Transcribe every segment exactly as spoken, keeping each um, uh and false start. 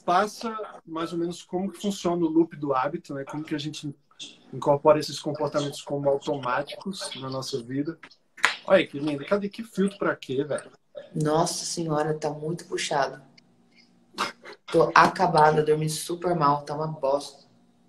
passa mais ou menos como que funciona o loop do hábito, né? Como que a gente incorpora esses comportamentos como automáticos na nossa vida. Olha que lindo. Cadê que filtro pra quê, velho? Nossa senhora, tá muito puxado. Tô acabada, dormi super mal, tá uma bosta.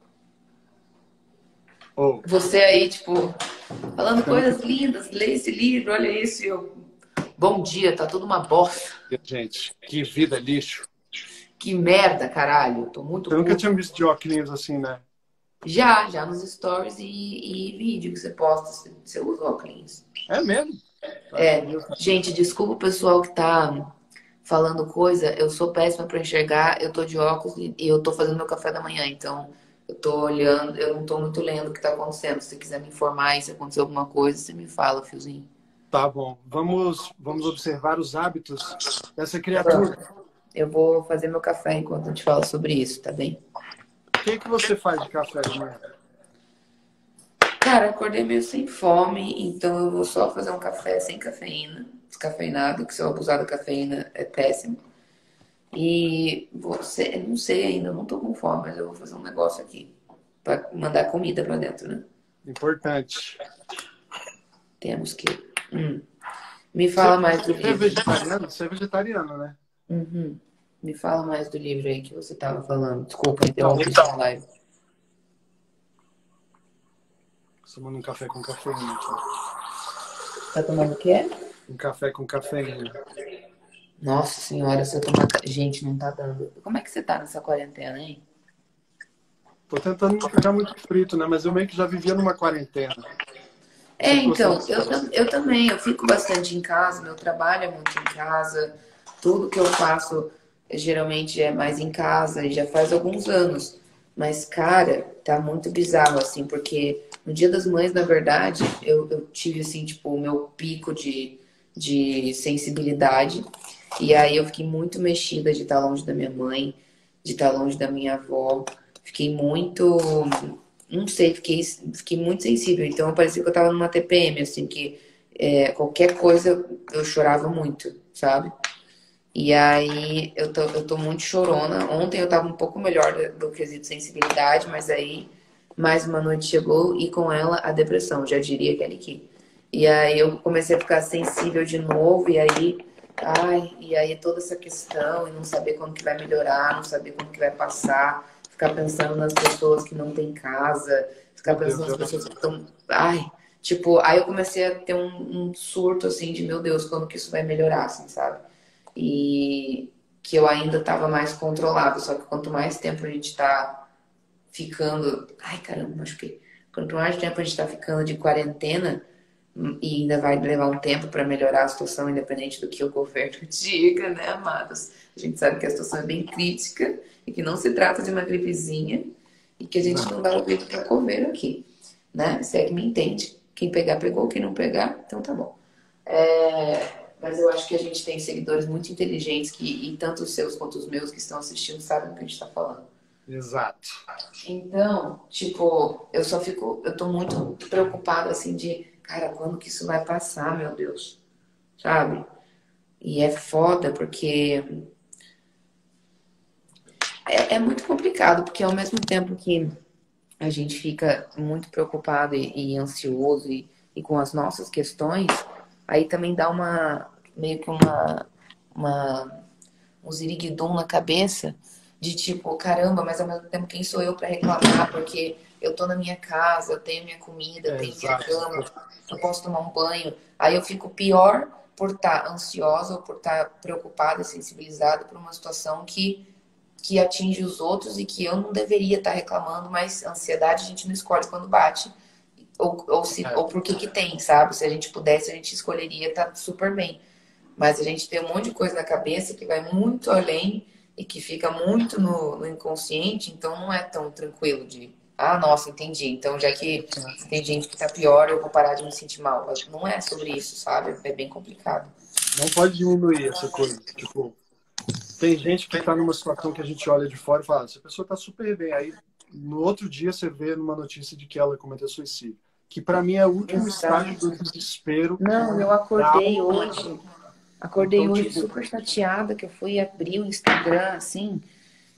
Oh, Você aí, tipo, falando temos que... coisas lindas, lê esse livro, olha isso, e eu... Bom dia, tá tudo uma bosta. Gente, que vida lixo. Que merda, caralho. Tô muito Eu nunca puto. tinha visto de óculos assim, né? Já, já nos stories e, e vídeo que você posta, você, você usa óculos. É mesmo? Tá, É, meu... gente, desculpa o pessoal que tá falando coisa, eu sou péssima pra enxergar, eu tô de óculos e, e eu tô fazendo meu café da manhã, então eu tô olhando, eu não tô muito lendo o que tá acontecendo. Se você quiser me informar aí se aconteceu alguma coisa, você me fala, fiozinho. Tá bom. Vamos, vamos observar os hábitos dessa Vamos. criatura. Eu vou fazer meu café enquanto eu te falo sobre isso, tá bem? O que que você faz de café de manhã? Cara, acordei meio sem fome, então eu vou só fazer um café sem cafeína, descafeinado, que se eu abusar da cafeína é péssimo. E você, não sei ainda, eu não tô com fome, mas eu vou fazer um negócio aqui pra mandar comida pra dentro, né? Importante. Temos que. Hum. Me Você, fala mais do você é livro. vegetariano? Você é vegetariano, né? Uhum. Me fala mais do livro aí que você tava falando. Desculpa, Então, interrompi sua live. tomando um café com cafeína aqui. Tá tomando o quê? Um café com cafeína. Nossa senhora, se eu tomar. ca- Gente, não tá dando. Como é que você tá nessa quarentena, hein? Tô tentando não ficar muito frito, né? Mas eu meio que já vivia numa quarentena. É, Sempre gostei então, de... eu, tam- eu também, eu fico bastante em casa, meu trabalho é muito em casa, tudo que eu faço eh, geralmente é mais em casa e já faz alguns anos. Mas, cara, tá muito bizarro, assim, porque no Dia das Mães, na verdade, eu, eu tive, assim, tipo, o meu pico de, de sensibilidade. E aí eu fiquei muito mexida de estar longe da minha mãe, de estar longe da minha avó. Fiquei muito. Não sei, fiquei, fiquei muito sensível. Então parecia que eu tava numa T P M, assim, que é, qualquer coisa eu chorava muito, sabe? E aí eu tô, eu tô muito chorona. Ontem eu tava um pouco melhor do, do quesito sensibilidade, mas aí mais uma noite chegou e com ela a depressão, já diria Kelly Key. E aí eu comecei a ficar sensível de novo, e aí, ai, e aí toda essa questão, e não saber quando que vai melhorar, não saber quando que vai passar, ficar pensando nas pessoas que não têm casa, ficar Meu pensando Deus, nas eu... pessoas que estão. Ai, tipo, aí eu comecei a ter um, um surto assim de meu Deus, quando que isso vai melhorar, assim, sabe? E que eu ainda estava mais controlado. Só que quanto mais tempo a gente está ficando. Ai, caramba, machuquei. Quanto mais tempo a gente está ficando de quarentena, e ainda vai levar um tempo para melhorar a situação, independente do que o governo diga, né, amados? A gente sabe que a situação é bem crítica e que não se trata de uma gripezinha e que a gente Não. não dá o grito para comer aqui, né? Se é que me entende. Quem pegar, pegou. Quem não pegar, então tá bom. É, mas eu acho que a gente tem seguidores muito inteligentes que, e tanto os seus quanto os meus que estão assistindo sabem do que a gente está falando. Exato. Então, tipo, eu só fico, eu tô muito preocupada assim de, cara, quando que isso vai passar, meu Deus, sabe? E é foda porque é, é muito complicado, porque ao mesmo tempo que a gente fica muito preocupado e, e ansioso e, e com as nossas questões, aí também dá uma meio que uma, uma um ziriguidum na cabeça de tipo, caramba, mas ao mesmo tempo quem sou eu para reclamar? Porque eu tô na minha casa, eu tenho minha comida, eu É, tenho minha exato. cama, eu posso tomar um banho. Aí eu fico pior por estar ansiosa ou por estar preocupada e sensibilizada por uma situação que que atinge os outros e que eu não deveria estar reclamando, mas ansiedade a gente não escolhe quando bate. Ou, ou, se, É. ou por que que tem, sabe? Se a gente pudesse, a gente escolheria estar super bem. Mas a gente tem um monte de coisa na cabeça que vai muito além e que fica muito no, no inconsciente, então não é tão tranquilo de, ah, nossa, entendi. Então, já que tem gente que tá pior, eu vou parar de me sentir mal. Mas não é sobre isso, sabe? É bem complicado. Não pode diminuir essa coisa. Tipo, tem gente que tá numa situação que a gente olha de fora e fala, essa pessoa tá super bem. Aí, no outro dia, você vê numa notícia de que ela cometeu suicídio. Que para mim é o último estágio do Exato. desespero Não, eu real. acordei hoje. Acordei Então, hoje tipo, super chateada que eu fui abrir o Instagram, assim.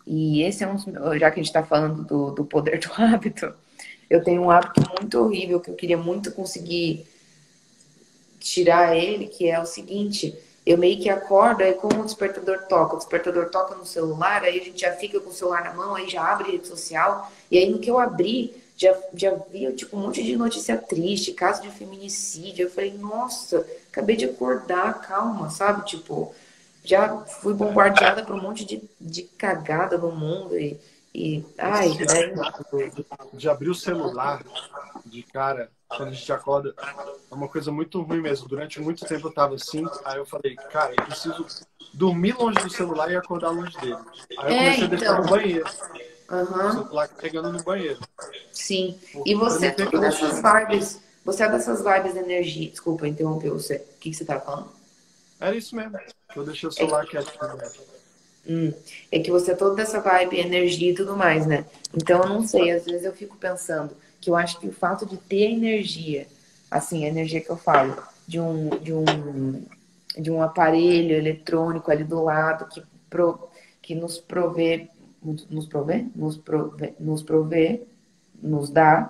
E esse é um, dos- já que a gente está falando do, do poder do hábito, eu tenho um hábito muito horrível que eu queria muito conseguir tirar ele, que é o seguinte, eu meio que acordo, aí como o despertador toca, o despertador toca no celular, aí a gente já fica com o celular na mão, aí já abre rede social, e aí no que eu abri, já, já vi tipo, um monte de notícia triste, caso de feminicídio, eu falei, nossa, acabei de acordar, calma, sabe, tipo, já fui bombardeada por um monte de, de cagada no mundo, e, e ai, Esse né? hábito de abrir o celular de cara, quando a gente acorda, é uma coisa muito ruim mesmo. Durante muito tempo eu tava assim, aí eu falei, cara, eu preciso dormir longe do celular e acordar longe dele. Aí eu É, comecei a deixar então, no banheiro, o aham. celular carregando no banheiro. Sim. E Porque eu você não é tenho tudo que deixar. dessas vibes. Você é dessas vibes de energia. Desculpa, interromper você. O que, que você tá falando? Era isso mesmo, que eu deixei o É, celular quietinho mesmo. hum, é que você é todo dessa vibe, energia e tudo mais, né? Então eu não sei, às vezes eu fico pensando que eu acho que o fato de ter energia, assim, a energia que eu falo, de um, de um, de um aparelho eletrônico ali do lado que, pro, que nos provê, nos provê, nos provê, nos provê, nos dá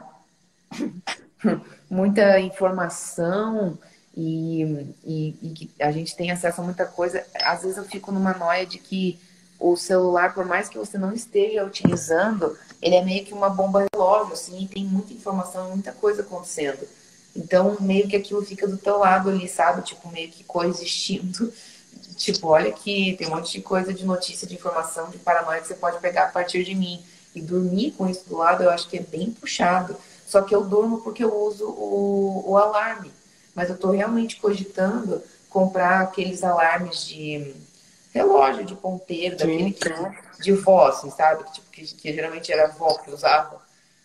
muita informação e, e, e que a gente tem acesso a muita coisa. Às vezes eu fico numa noia de que o celular, por mais que você não esteja utilizando, ele é meio que uma bomba relógio, assim, e tem muita informação, muita coisa acontecendo. Então, meio que aquilo fica do teu lado ali, sabe? Tipo, meio que coexistindo. Tipo, olha que tem um monte de coisa de notícia, de informação, de paranoia que você pode pegar a partir de mim. E dormir com isso do lado, eu acho que é bem puxado. Só que eu durmo porque eu uso o, o alarme. Mas eu tô realmente cogitando comprar aqueles alarmes de relógio, de ponteiro, daquele Sim, que de vó, assim, sabe? Tipo, que, que geralmente era a avó que usava.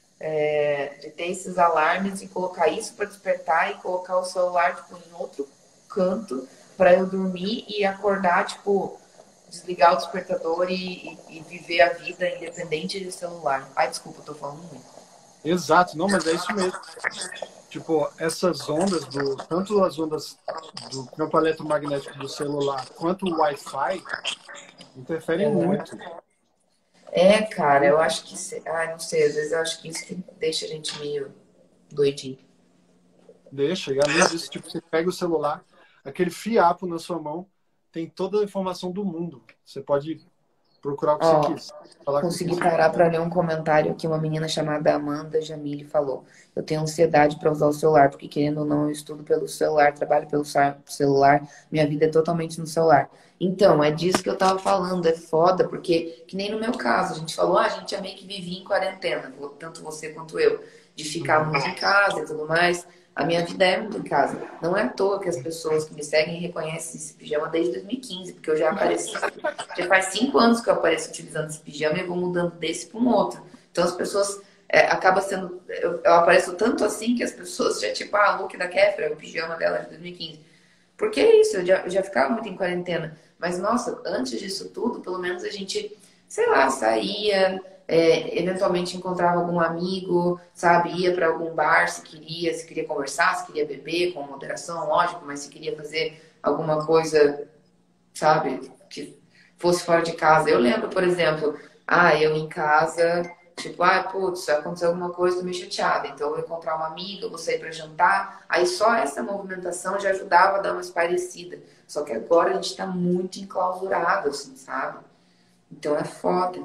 É, de ter esses alarmes e colocar isso para despertar e colocar o celular tipo, em outro canto para eu dormir e acordar, tipo, desligar o despertador e, e, e viver a vida independente de celular. Ai, desculpa, eu tô falando muito. exato. Não, mas é isso mesmo. Tipo, essas ondas do, tanto as ondas do campo eletromagnético do celular quanto o Wi-Fi interferem muito. É, cara, eu Muito. acho que. Ai, não sei, às vezes eu acho que isso que deixa a gente meio doidinho. Deixa, e além disso, tipo, você pega o celular, aquele fiapo na sua mão, tem toda a informação do mundo. Você pode procurar o que você Ó, quiser, falar com quem consegui você parar quiser. para ler um comentário que uma menina chamada Amanda Jamile falou. Eu tenho ansiedade para usar o celular, porque querendo ou não, eu estudo pelo celular, trabalho pelo celular, minha vida é totalmente no celular. Então, é disso que eu tava falando, é foda, porque, que nem no meu caso, a gente falou, ah, a gente já meio que vivia em quarentena, tanto você quanto eu, de ficar Uhum. muito em casa e tudo mais. A minha vida é muito em casa. Não é à toa que as pessoas que me seguem reconhecem esse pijama desde dois mil e quinze, porque eu já apareci. Já faz cinco anos que eu apareço utilizando esse pijama e vou mudando desse para um outro. Então as pessoas. É, acaba sendo. Eu, eu apareço tanto assim que as pessoas já, tipo, ah, look da Kéfera, o pijama dela de dois mil e quinze. Porque é isso, eu já, eu já ficava muito em quarentena. Mas, nossa, antes disso tudo, pelo menos a gente, sei lá, saía, é, eventualmente encontrava algum amigo, sabe? Ia para algum bar se queria, se queria conversar, se queria beber, com moderação, lógico, mas se queria fazer alguma coisa, sabe? Que fosse fora de casa. Eu lembro, por exemplo, ah, eu em casa, tipo, ah, putz, aconteceu alguma coisa, tô meio chateada. Então eu vou encontrar uma amiga, eu vou sair para jantar. Aí só essa movimentação já ajudava a dar uma espairecida. Só que agora a gente tá muito enclausurado, assim, sabe? Então é foda.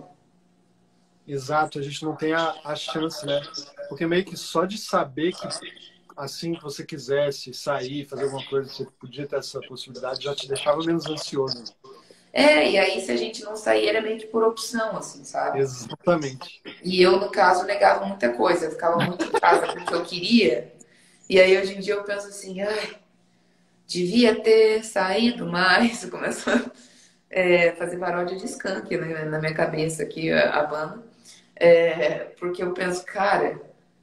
Exato, a gente não tem a, a chance, né? Porque meio que só de saber que assim que você quisesse sair, fazer alguma coisa, você podia ter essa possibilidade, já te deixava menos ansioso. É, e aí se a gente não sair era meio que por opção, assim, sabe? Exatamente. E eu, no caso, negava muita coisa. Eu ficava muito em casa porque eu queria. E aí hoje em dia eu penso assim, ai, devia ter saído mais. Começando a fazer paródia de Skank, né, na minha cabeça aqui, a, a banda. É, porque eu penso, cara,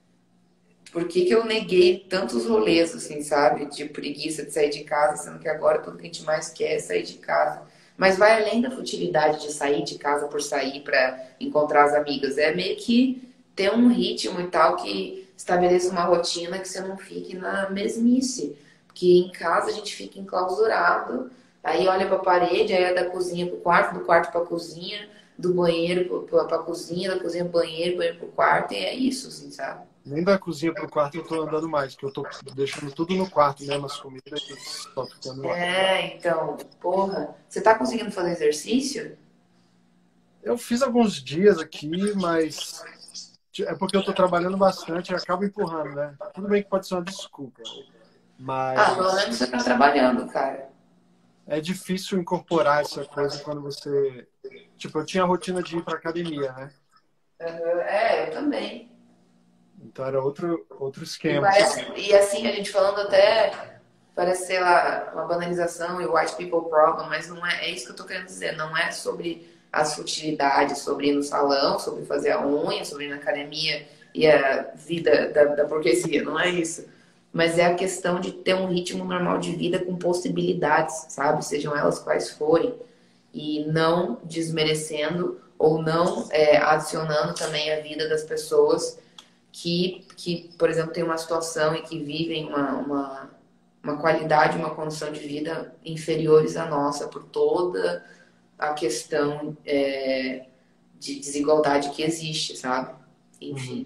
por que, que eu neguei tantos rolês, assim, sabe? De preguiça de sair de casa, sendo que agora tudo que a gente mais quer é sair de casa. Mas vai além da futilidade de sair de casa por sair para encontrar as amigas. É meio que ter um ritmo e tal que estabeleça uma rotina que você não fique na mesmice. Porque em casa a gente fica enclausurado, aí olha para a parede, aí é da cozinha para o quarto, do quarto para a cozinha. do banheiro pra, pra cozinha, da cozinha pro banheiro, banheiro pro quarto, e é isso, assim, sabe? Nem da cozinha pro quarto eu tô andando mais, que eu tô deixando tudo no quarto mesmo, as comidas e só ficando lá. É, então, porra. Você tá conseguindo fazer exercício? Eu fiz alguns dias aqui, mas é porque eu tô trabalhando bastante e acabo empurrando, né? Tudo bem que pode ser uma desculpa, Ah, pelo mas menos você tá trabalhando, cara. é difícil incorporar essa coisa quando você... Tipo, eu tinha a rotina de ir pra academia, né? Uhum. É, eu também. Então era outro, outro E esquema. parece, e assim, a gente falando até, parece, sei lá, uma banalização e white people problem, mas não é, é isso que eu tô querendo dizer, não é sobre as futilidades, sobre ir no salão, sobre fazer a unha, sobre ir na academia e a vida da, da burguesia, não é isso. Mas é a questão de ter um ritmo normal de vida com possibilidades, sabe? Sejam elas quais forem. E não desmerecendo ou não é, adicionando também a vida das pessoas que, que, por exemplo, têm uma situação e que vivem uma, uma, uma qualidade, uma condição de vida inferiores à nossa por toda a questão é, de desigualdade que existe, sabe? Uhum. Enfim.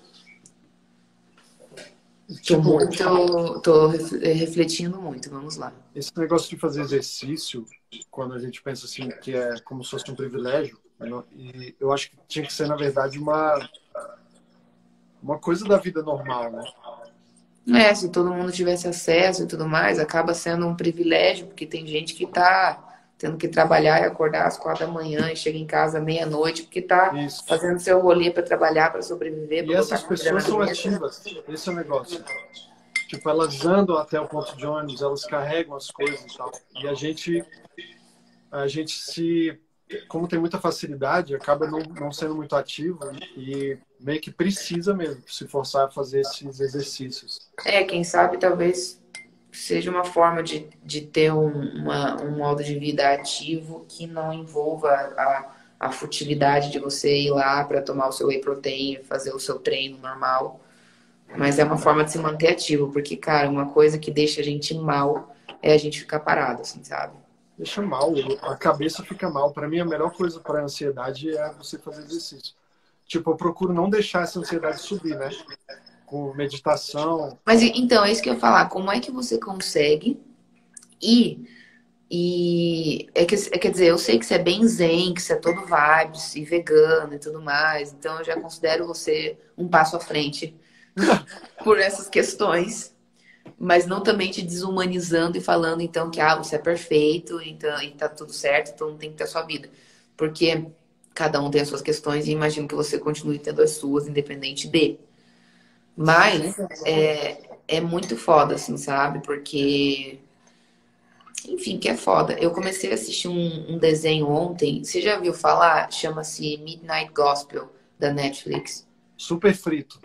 Tô Tipo, muito, tô refletindo muito, vamos lá. esse negócio de fazer exercício, quando a gente pensa assim, que é como se fosse um privilégio, não- e eu acho que tinha que ser, na verdade, uma, uma coisa da vida normal, né? É, se todo mundo tivesse acesso e tudo mais, acaba sendo um privilégio, porque tem gente que tá tendo que trabalhar e acordar às quatro da manhã e chega em casa meia-noite, porque tá Isso. fazendo seu rolê para trabalhar, para sobreviver, E para botar essas comida pessoas na são mesa. ativas, esse é o negócio. Tipo, elas andam até o ponto de ônibus, elas carregam as coisas e tal. E a gente, a gente se, como tem muita facilidade, acaba não, não sendo muito ativo e, e meio que precisa mesmo se forçar a fazer esses exercícios. É, quem sabe talvez seja uma forma de, de ter um, uma, um modo de vida ativo que não envolva a, a futilidade de você ir lá para tomar o seu whey protein, fazer o seu treino normal. Mas é uma forma de se manter ativo, porque, cara, uma coisa que deixa a gente mal é a gente ficar parado, assim, sabe? Deixa mal, a cabeça fica mal. Para mim, a melhor coisa para a ansiedade é você fazer exercício. Tipo, eu procuro não deixar essa ansiedade subir, né? Com meditação. Mas então, é isso que eu ia falar. Como é que você consegue ir e é que, é, quer dizer, eu sei que você é bem zen, que você é todo vibes e vegano e tudo mais, então eu já considero você um passo à frente por essas questões, mas não também te desumanizando e falando então que ah, você é perfeito, então e tá tudo certo, então não tem que ter a sua vida. Porque cada um tem as suas questões e imagino que você continue tendo as suas, independente de. Mas é, é muito foda, assim, sabe? Porque enfim, que é foda. Eu comecei a assistir um, um desenho ontem. Você já viu falar? Chama-se Midnight Gospel, da Netflix. Super frito.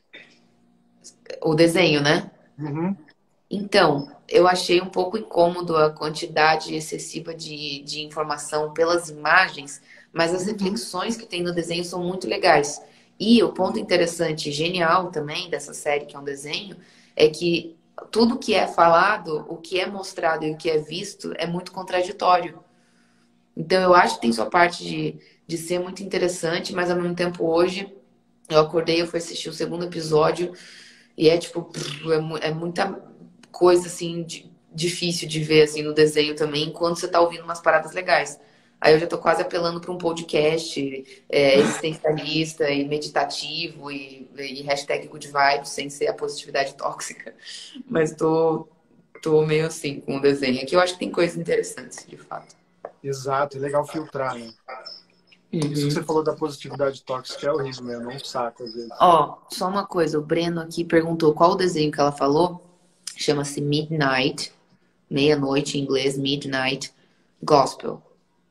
O desenho, né? Uhum. Então, eu achei um pouco incômodo a quantidade excessiva de, de informação pelas imagens, mas as Uhum. reflexões que tem no desenho são muito legais. E o ponto interessante, genial também dessa série, que é um desenho, é que tudo que é falado, o que é mostrado e o que é visto é muito contraditório. Então, eu acho que tem sua parte de, de ser muito interessante, mas ao mesmo tempo, hoje, eu acordei, eu fui assistir o segundo episódio e é tipo, é, mu- é muita coisa assim, de- difícil de ver assim no desenho também, enquanto você tá ouvindo umas paradas legais. Aí eu já tô quase apelando para um podcast é, existencialista e meditativo e, e hashtag good vibes, sem ser a positividade tóxica. Mas tô, tô meio assim com o desenho aqui. Eu acho que tem coisas interessantes, de fato. Exato, é legal filtrar, né? Isso que você falou da positividade tóxica é horrível mesmo, é um saco às vezes. Ó, só uma coisa, o Breno aqui perguntou qual o desenho que ela falou. Chama-se Midnight, meia-noite em inglês, Midnight Gospel.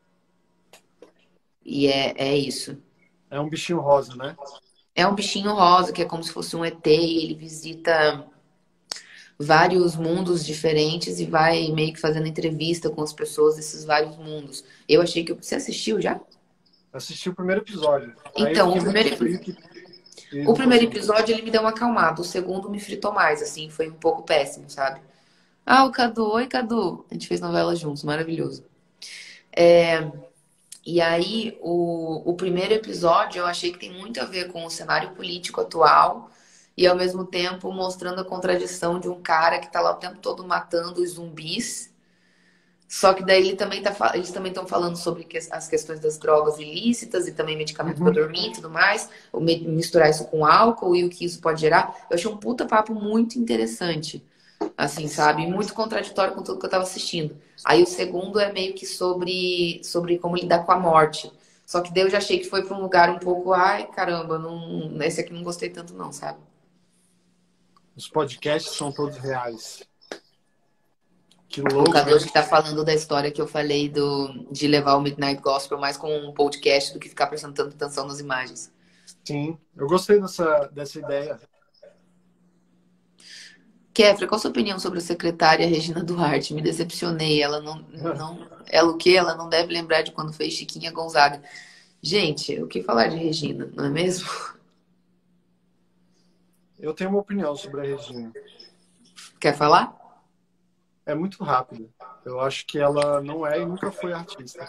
E é, é isso. É um bichinho rosa, né? É um bichinho rosa, que é como se fosse um E T, e ele visita vários mundos diferentes e vai meio que fazendo entrevista com as pessoas desses vários mundos. Eu achei que... Você assistiu já? Assisti o primeiro episódio. Aí eu Então, o fiquei muito primeiro, frito e o não primeiro consegui. episódio ele me deu uma acalmada, o segundo me fritou mais, assim, foi um pouco péssimo, sabe? Ah, o Cadu, oi Cadu. A gente fez novela juntos, maravilhoso. E aí, o, o primeiro episódio eu achei que tem muito a ver com o cenário político atual e, ao mesmo tempo, mostrando a contradição de um cara que tá lá o tempo todo matando os zumbis. Só que daí ele também tá, fa- eles também estão falando sobre que- as questões das drogas ilícitas e também medicamento para Uhum. dormir e tudo mais, ou me- misturar isso com álcool e o que isso pode gerar. Eu achei um puta papo muito interessante, assim, sabe? E muito contraditório com tudo que eu tava assistindo. Aí o segundo é meio que sobre, sobre como lidar com a morte. Só que daí eu já achei que foi para um lugar um pouco, ai, caramba, não, esse aqui não gostei tanto não, sabe? Os podcasts são todos reais. Que O louco, Cadu hein? que tá falando da história que eu falei do, de levar o Midnight Gospel mais como um podcast do que ficar prestando tanta atenção nas imagens. Sim, eu gostei dessa, dessa ideia. Kefra, qual a sua opinião sobre a secretária Regina Duarte? Me decepcionei. Ela não, não. Ela o quê? Ela não deve lembrar de quando fez Chiquinha Gonzaga. Gente, o que falar de Regina, não é mesmo? Eu tenho uma opinião sobre a Regina. Quer falar? É muito rápida. Eu acho que ela não é e nunca foi artista.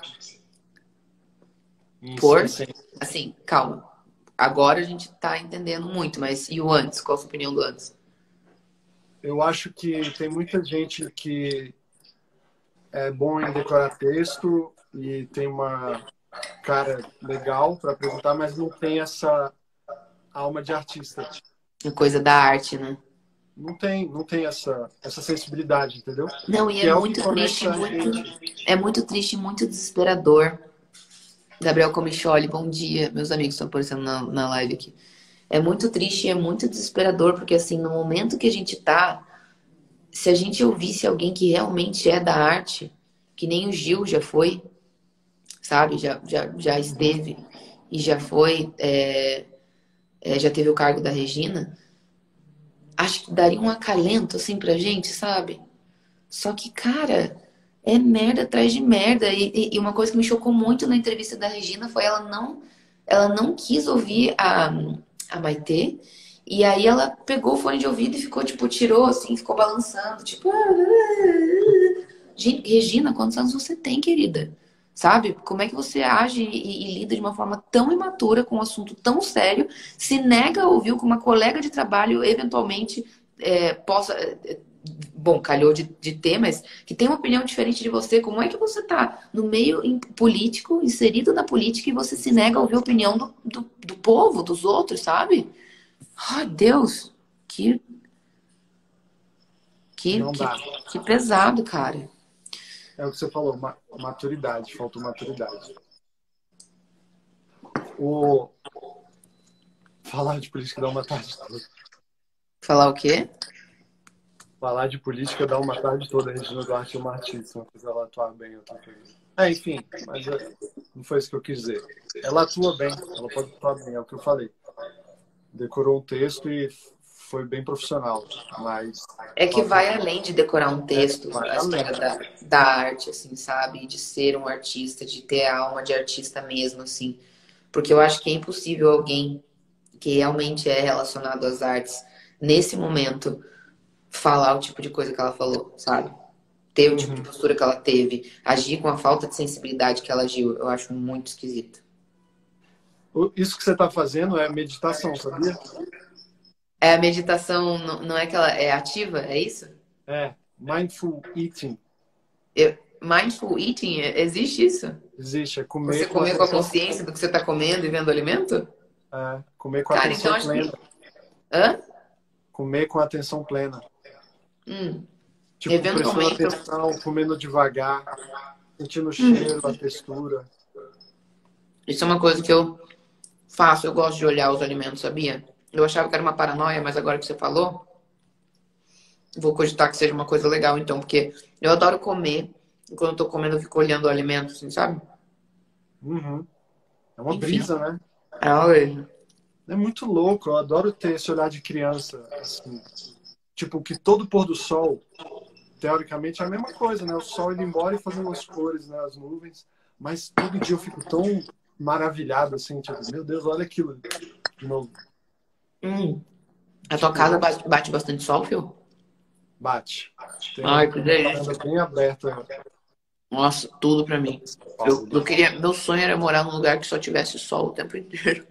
Em Por? essência. Assim, calma. Agora a gente tá entendendo muito, mas e o antes? Qual a sua opinião do antes? Eu acho que tem muita gente que é bom em decorar texto e tem uma cara legal para apresentar, mas não tem essa alma de artista. É coisa da arte, né? Não tem, não tem essa, essa sensibilidade, entendeu? Não, e Que é é o que muito triste, conecta a muito. gente. É muito triste e muito desesperador. Gabriel Comicholi, bom dia. Meus amigos estão aparecendo na, na live aqui. É muito triste e é muito desesperador, porque assim, no momento que a gente tá, se a gente ouvisse alguém que realmente é da arte, que nem o Gil já foi, sabe? Já, já, já esteve e já foi, é, é, já teve o cargo da Regina, acho que daria um acalento assim pra gente, sabe? Só que, cara, é merda atrás de merda. E, e uma coisa que me chocou muito na entrevista da Regina foi ela não, ela não quis ouvir a, a Maitê. E aí ela pegou o fone de ouvido e ficou, tipo, tirou assim, ficou balançando, tipo. "Ah, ah, ah". Gente, Regina, quantos anos você tem, querida? Sabe? Como é que você age e, e lida de uma forma tão imatura com um assunto tão sério, se nega a ouvir o que uma colega de trabalho eventualmente é, possa. É, bom, calhou de, de ter, mas que tem uma opinião diferente de você. Como é que você tá no meio in- político, inserido na política, e você se nega a ouvir a opinião do, do, do povo, dos outros, sabe? Ai, Deus, que, que, Não que, dá. que pesado, cara. É o que você falou, ma- maturidade, faltou maturidade. O falar de política dá uma tarde toda. Falar o quê? Falar de política dá uma tarde toda. A Regina Duarte é uma artista, não precisa ela atuar bem, outra coisa. É, enfim, mas é, não foi isso que eu quis dizer. Ela atua bem, ela pode atuar bem, é o que eu falei. Decorou um texto e foi bem profissional, mas É que faltou. vai além de decorar um É, texto, vai a além. história da, da arte, assim, sabe? De ser um artista, de ter a alma de artista mesmo, assim. Porque eu acho que é impossível alguém que realmente é relacionado às artes, nesse momento, falar o tipo de coisa que ela falou, sabe? Ter o tipo de Uhum. postura que ela teve, agir com a falta de sensibilidade que ela agiu, eu acho muito esquisito. O- Isso que você está fazendo é meditação, sabia? É a meditação, não não é que ela é ativa, é isso? É, mindful eating. Eu- mindful eating, existe isso? Existe, é Você comer com comer com a atenção, consciência do que você está comendo e vendo o alimento? é, comer com Cara, então atenção acho que. plena. Hã? Comer com atenção plena. Hum. Tipo, prestando Eventualmente eu. atenção, comendo devagar, sentindo o Hum. cheiro, a textura. Isso é uma coisa que eu faço, eu gosto de olhar os alimentos, sabia? Eu achava que era uma paranoia, mas agora que você falou, vou cogitar que seja uma coisa legal, então, porque eu adoro comer, e quando eu tô comendo eu fico olhando o alimento, assim, sabe? Uhum. É uma Enfim. brisa, né? É horrível. É muito louco. Eu adoro ter esse olhar de criança, assim. Tipo, que todo pôr do sol, teoricamente, é a mesma coisa, né? O sol indo embora e fazendo as cores, né? As nuvens. Mas todo dia eu fico tão maravilhado, assim, tipo, meu Deus, olha aquilo de novo. Hum. A tua Tipo, casa bate, bate bastante sol, Fio? bate. Tem Ai, uma que delícia. varanda bem aberta Nossa, tudo pra mim. Eu, eu queria, meu sonho era morar num lugar que só tivesse sol o tempo inteiro.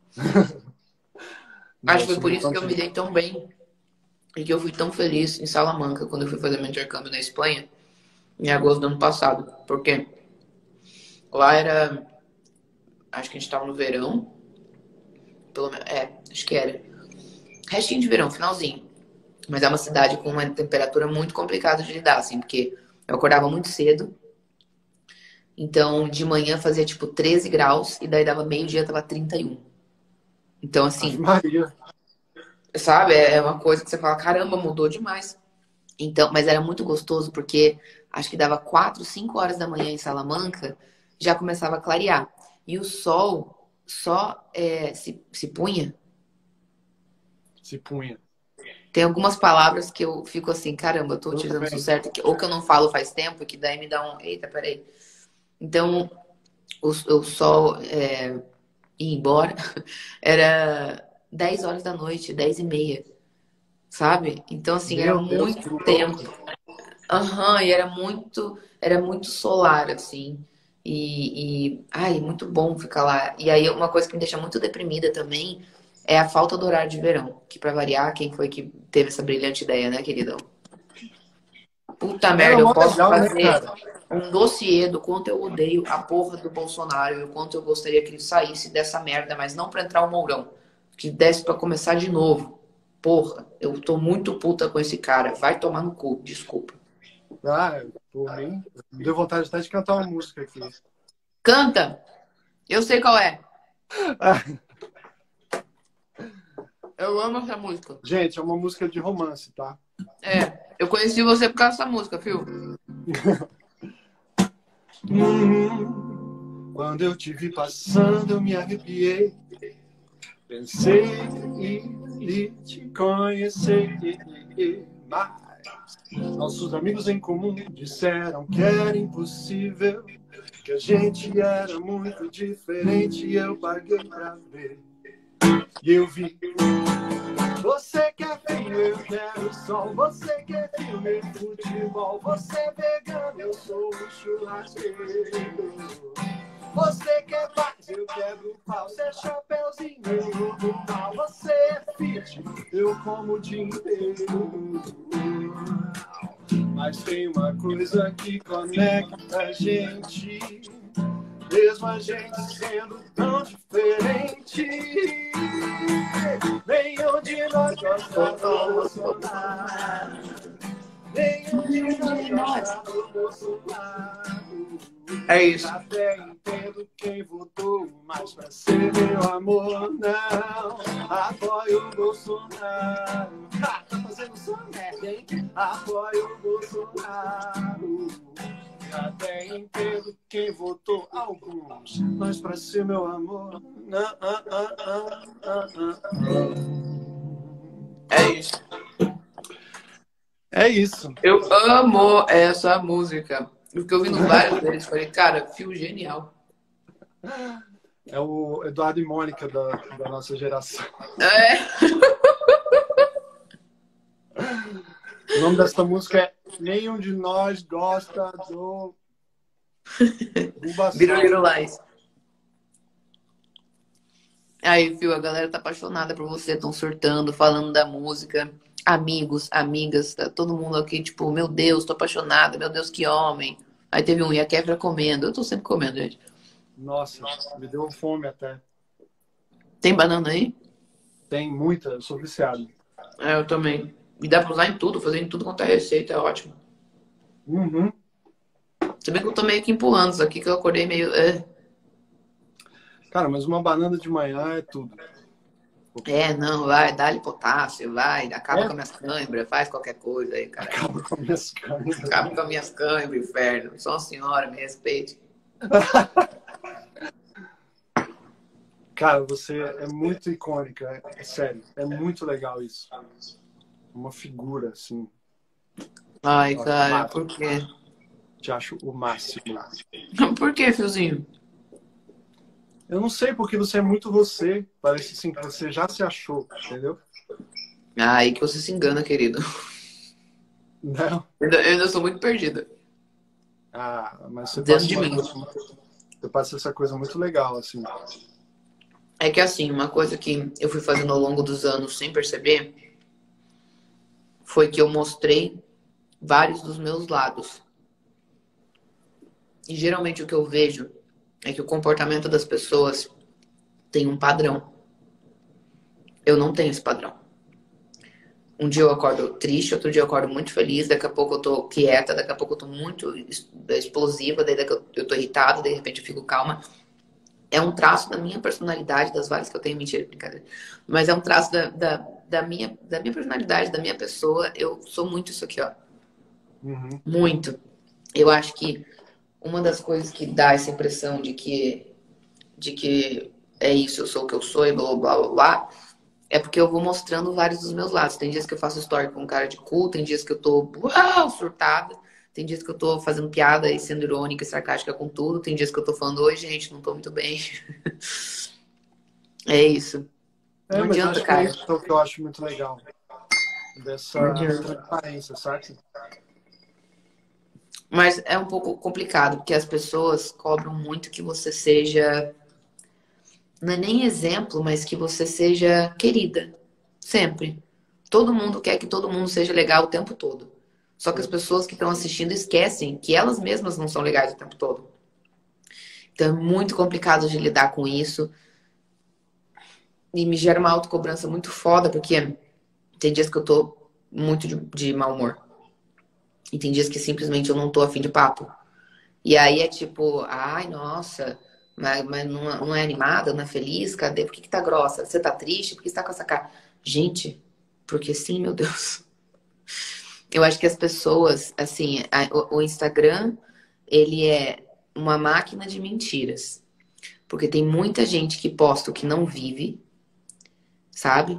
Acho que foi por isso que eu me dei tão bem e que eu fui tão feliz em Salamanca quando eu fui fazer meu intercâmbio na Espanha em agosto do ano passado. Porque lá era. Acho que a gente tava no verão. Pelo menos. É, acho que era. Restinho de verão, finalzinho. Mas é uma cidade com uma temperatura muito complicada de lidar, assim, porque eu acordava muito cedo. Então, de manhã fazia tipo treze graus e daí dava meio-dia, tava trinta e um. Então, assim, Maria. sabe? É uma coisa que você fala, caramba, mudou demais. Então, mas era muito gostoso porque acho que dava quatro, cinco horas da manhã em Salamanca, já começava a clarear. E o sol só é, se, se punha. Se punha. Tem algumas palavras que eu fico assim, caramba, eu tô Eu utilizando isso também. certo, que- ou que eu não falo faz tempo, que daí me dá um. Eita, peraí. Então, o, o sol é, ir embora era dez horas da noite, dez e meia, sabe? Então, assim, era Meu Deus, que muito tempo. louco. Aham, e era muito, era muito solar, assim. E, e, ai, muito bom ficar lá. E aí, uma coisa que me deixa muito deprimida também é a falta do horário de verão. Que, pra variar, quem foi que teve essa brilhante ideia, né, queridão? Puta Era merda, eu mó posso legal, né, fazer cara? um dossiê do quanto eu odeio a porra do Bolsonaro e o quanto eu gostaria que ele saísse dessa merda, mas não pra entrar o Mourão. Que desse pra começar de novo. Porra, eu tô muito puta com esse cara. Vai tomar no cu, desculpa. Ah, por mim, me deu vontade até de cantar uma música aqui. Canta! Eu sei qual é. Eu amo essa música. Gente, é uma música de romance, tá? É, eu conheci você por causa dessa música, Fio. Hum, quando eu te vi passando, eu me arrepiei. Pensei em te conhecer, mas nossos amigos em comum disseram que era impossível, que a gente era muito diferente e eu paguei pra ver. E eu vi. Você quer frio, eu quero sol. Você quer filme e futebol. Você é vegano, eu sou um churrasqueiro. Você quer paz, eu quero pau. Você é chapeuzinho, eu vou do mal. Você é fit, eu como o dia inteiro. Mas tem uma coisa que conecta a gente, mesmo a gente sendo tão diferente. Nenhum de nós gosta do Bolsonaro. Nenhum de nós gosta do Bolsonaro. É isso. Até entendo quem votou, mas pra ser meu amor, não. Apoio o Bolsonaro. Ha, tá fazendo só merda, hein? Apoio o Bolsonaro. Até entendo quem votou alguns, mas pra ser meu amor, não. Ah, ah, ah, ah, ah. É isso. É isso. Eu amo essa música. Porque eu vi no vários deles, falei, cara, Fio genial. É o Eduardo e Mônica da, da nossa geração. É. O nome dessa música é Nenhum de Nós Gosta do Virou Lies. Aí, Fio, a galera tá apaixonada por você, estão surtando, falando da música. Amigos, amigas, tá todo mundo aqui, tipo, meu Deus, tô apaixonada, meu Deus, que homem. Aí teve um, e a Kefra comendo. Eu tô sempre comendo, gente. Nossa, me deu fome até. Tem banana aí? Tem muita, eu sou viciado. É, eu também. E dá pra usar em tudo, fazer em tudo quanto é receita, é ótimo. Uhum. Se bem que eu tô meio que empurrando isso aqui, que eu acordei meio... É, Cara, mas uma banana de manhã é tudo. é não, vai, dá-lhe potássio, vai, acaba É? com as minhas câimbras, faz qualquer coisa aí, cara. Acaba com minhas câmeras. Acaba com as minhas câimbras, inferno. Sou uma senhora, me respeite. Cara, você é muito icônica, é, é sério. É muito legal isso. Uma figura, assim. Ai, Nossa, cara, máximo. por quê? Te acho o máximo. Por quê, Fiozinho? Eu não sei, porque você é muito você. Parece assim que você já se achou, entendeu? Ah, aí que você se engana, querido. Não. Eu ainda, eu ainda sou muito perdida. Ah, mas você dentro passa de uma mim. coisa, você passa essa coisa muito legal, assim. É que assim, uma coisa que eu fui fazendo ao longo dos anos sem perceber foi que eu mostrei vários dos meus lados. E geralmente o que eu vejo é que o comportamento das pessoas tem um padrão. Eu não tenho esse padrão. Um dia eu acordo triste, outro dia eu acordo muito feliz, daqui a pouco eu tô quieta, daqui a pouco eu tô muito explosiva, daí daqui eu tô irritada, de repente eu fico calma. É um traço da minha personalidade, das várias que eu tenho, mentira, brincadeira. Mas é um traço da, da, da, minha, da minha personalidade, da minha pessoa. Eu sou muito isso aqui, ó. Uhum. Muito. Eu acho que uma das coisas que dá essa impressão de que, de que é isso, eu sou o que eu sou e blá, blá, blá, blá, é porque eu vou mostrando vários dos meus lados. Tem dias que eu faço story com cara de cu, tem dias que eu tô uau, surtada, tem dias que eu tô fazendo piada e sendo irônica e sarcástica com tudo, tem dias que eu tô falando, oi, gente, não tô muito bem. É isso. É, Não mas eu adianta, acho que é cara. isso que eu acho muito legal. Não Dessa adianta. transparência, sabe? Mas é um pouco complicado, porque as pessoas cobram muito que você seja, não é nem exemplo, mas que você seja querida. Sempre. Todo mundo quer que todo mundo seja legal o tempo todo. Só que as Sim. pessoas que estão assistindo esquecem que elas mesmas não são legais o tempo todo. Então é muito complicado de lidar com isso. E me gera uma autocobrança muito foda, porque tem dias que eu tô muito de, de mau humor. E tem dias que simplesmente eu não tô afim de papo. E aí é tipo, ai, nossa, mas, mas não, não é animada, não é feliz? Cadê? Por que que tá grossa? Você tá triste? Por que você tá com essa cara? Gente, porque sim, meu Deus. Eu acho que as pessoas, assim, a- o, o Instagram, ele é uma máquina de mentiras. Porque tem muita gente que posta o que não vive, sabe?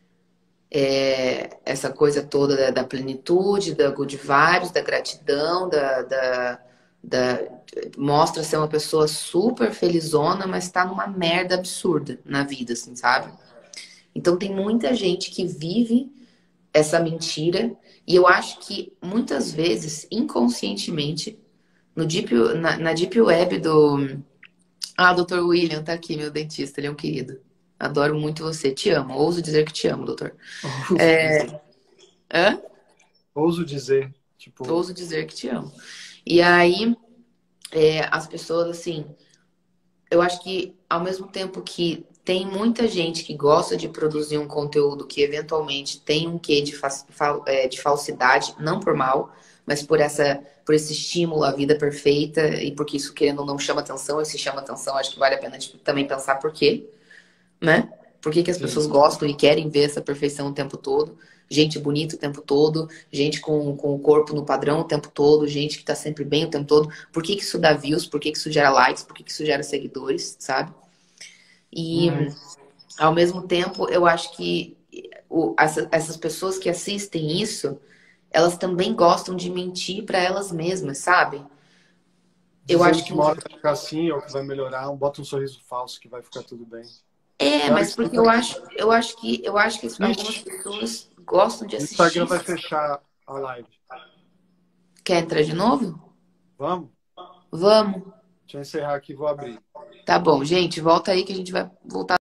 É, essa coisa toda da, da plenitude, da good vibes, da gratidão, da, da, da- mostra ser uma pessoa super felizona, mas tá numa merda absurda na vida, assim, sabe? Então tem muita gente que vive essa mentira e eu acho que muitas vezes, inconscientemente, no deep, na, na deep web do... Ah, doutor William tá aqui, meu dentista, ele é um querido. Adoro muito você, te amo. Ouso dizer que te amo, doutor. Ouso dizer. Hã? Ouso dizer. Tipo, Ouso dizer que te amo. E aí, é, as pessoas, assim, eu acho que ao mesmo tempo que tem muita gente que gosta de produzir um conteúdo que eventualmente tem um quê de, fa fa é, de falsidade, não por mal, mas por essa, por esse estímulo à vida perfeita e porque isso querendo ou não chama atenção, e se chama atenção, acho que vale a pena tipo, também pensar por quê, né? Por que que as sim. pessoas gostam e querem ver essa perfeição o tempo todo? Gente bonita o tempo todo, gente com, com o corpo no padrão o tempo todo, gente que tá sempre bem o tempo todo. Por que que isso dá views? Por que que isso gera likes? Por que que isso gera seguidores, sabe? E, Uhum. ao mesmo tempo, eu acho que o, essa, essas pessoas que assistem isso, elas também gostam de mentir para elas mesmas, sabe? Eu Dizendo acho que que uma hora vai ficar assim ou que vai melhorar, bota um sorriso falso que vai ficar tudo bem. é, Tem hora mas que você porque tá eu acho, eu acho que eu acho que algumas triste, pessoas gostam de o Instagram assistir. vai fechar a live. Quer entrar de novo? Vamos? Vamos. Deixa eu encerrar aqui e vou abrir. Tá bom, gente, volta aí que a gente vai voltar.